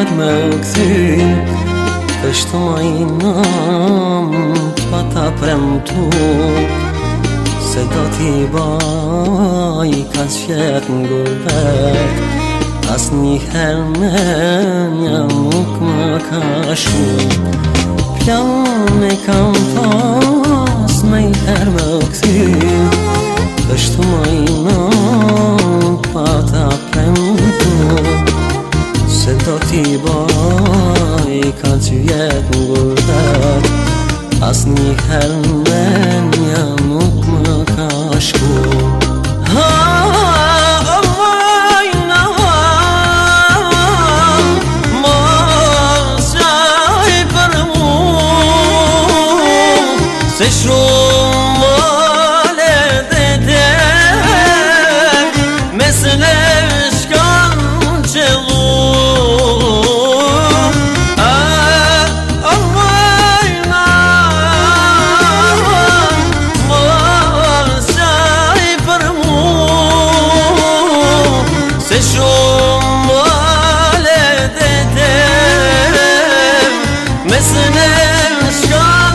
hermëkthim Kështu ma I nam pa ta premtu Se do t'i baj ka qjet n'gurbet Asnjëher menja nuk më ka shu Plane kam pas me I hermëkthim Kështu ma I nam pa ta premtu Se do t'i baj ka qjet n'gurbet Asnjëher menja nuk më ka shku Se shumë male dhe tek Mes ne shkan qëllu Amajna Mosaj për mu Se shumë male dhe tek Mes ne shkan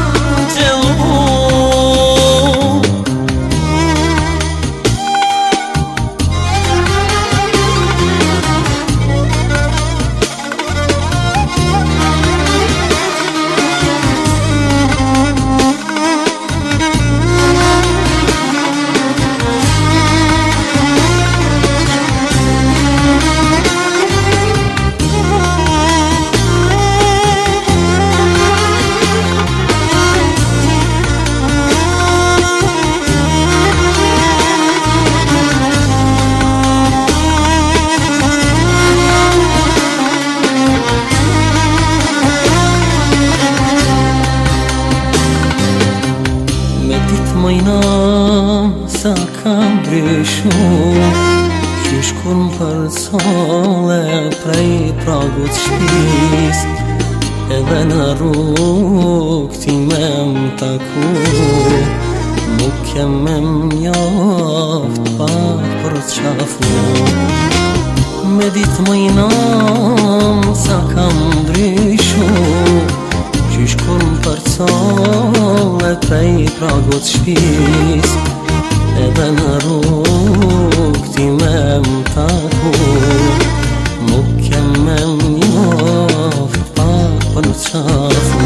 Majnam sa kam ndryshu Qysh kur m'përcolle prej pragut shpis Edhe në rrug ti me m'taku Nuk kem me m'njoft pa për qafu Me dit majnam sa kam ndryshu Qysh kur m'përcolle prej pragut shpis Edhe në rrug ti me m'taku Nuk kem me m'njoft pa për qafu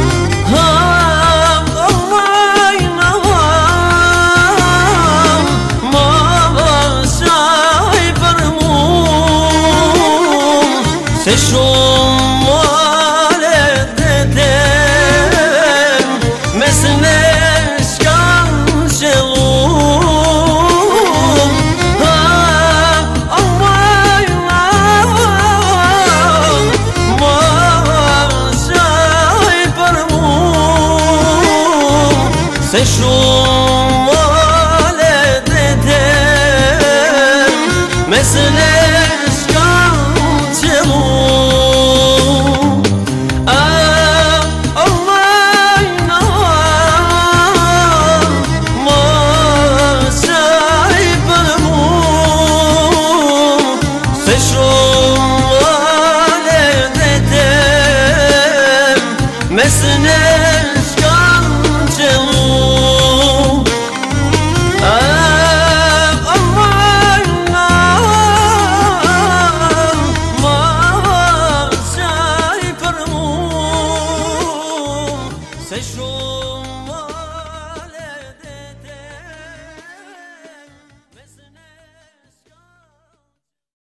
Mosaj për mu Se shumë male dhe tek Mes ne shkan qëllu Mosaj për mu Se shumë